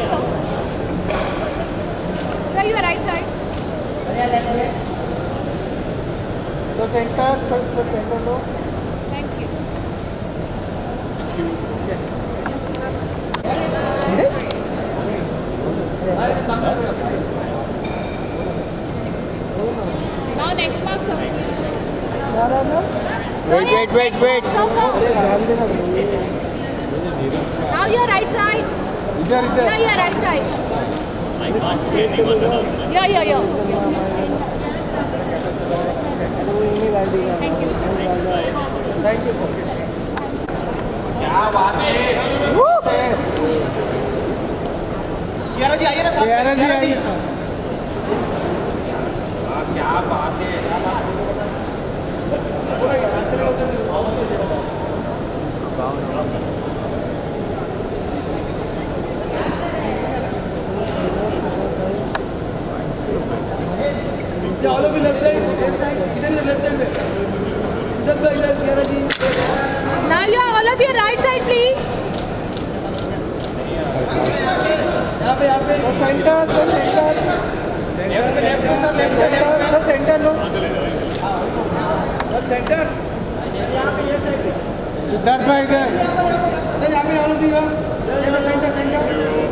sir. Sir, your right side. So center, no. Thank you. Now next mark, sir. Wait. Sir. Now your right side. Yeah, your right side. Yeah. Thank you. Thank you. क्या बात है कियारा जी आइए ना साथ में कियारा जी क्या बात है ऑल ऑफ लेफ्ट साइड इधर लेफ्ट साइड पे इधर कियारा जी Now you are all of your right side, please. यहाँ पे सेंटर लो सेंटर यहाँ पे ये साइड इधर भाई इधर सर यहाँ पे all of you centre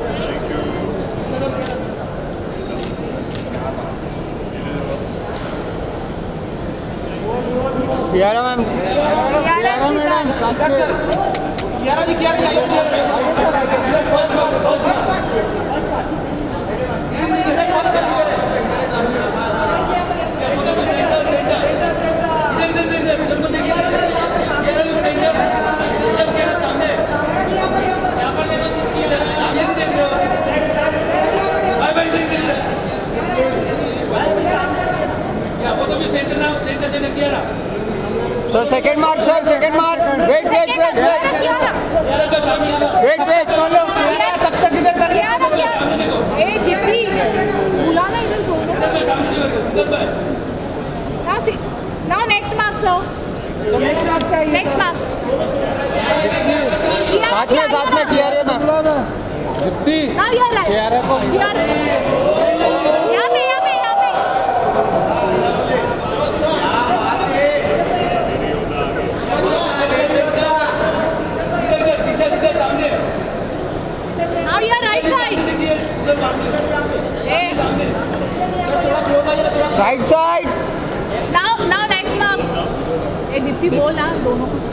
Kiara ma'am Kiara ji So second mark, sir. Second mark. Wait. Wait. Follow. तब तक इधर कर ए दीप्ति बुलाना इधर दोनों now next mark sir next mark साथ में Kiara ma'am Deepti now you are right Kiara को यहाँ पे now you are right side right side now next mark ए दीप्ति बोल हाँ दोनों को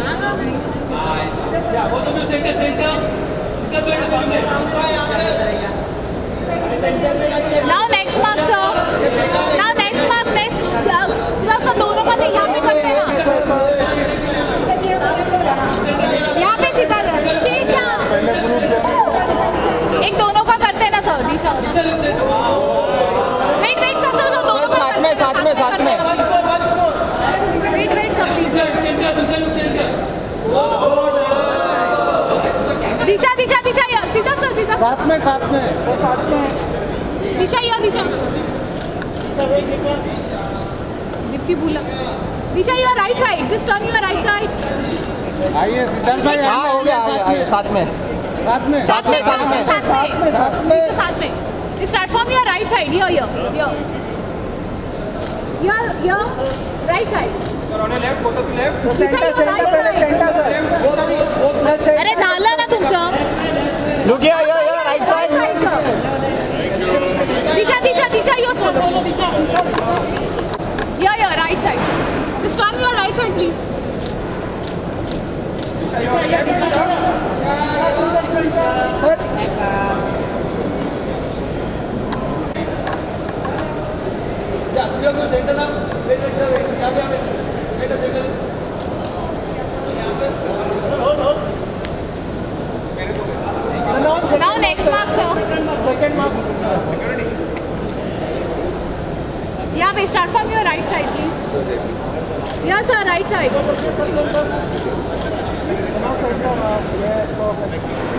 now next mark sir now next mark sir दोनों का नहीं यहाँ पे करते हैं यहाँ पे सीधा शीशा एक दोनों का करते हैं ना सर दिशा वेट सर दोनों का साथ में वेट सर प्लीज दिशा सीधा सर सीधा साथ में दिशा दीप्ति बोला Disha your right side just turn your right side आइए सिद्धार्थ भाई हाँ हो गया साथ में start from your right side your right side अरे झालं ना तुमचं Look here, right side. Disha your right side. Just turn your right side, please. Centre ना वेट सर यहाँ पे centre Now next mark, sir. Second mark. Yeah, we start from your right side, please. Yes, sir, right side. Now center. Yes, perfect.